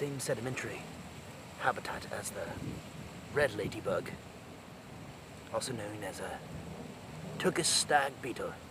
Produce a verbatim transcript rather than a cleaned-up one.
same sedimentary habitat as the red ladybug, also known as a Turkish stag beetle.